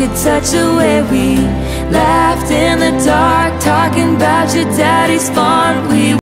could touch the way we laughed in the dark, talking about your daddy's farm. We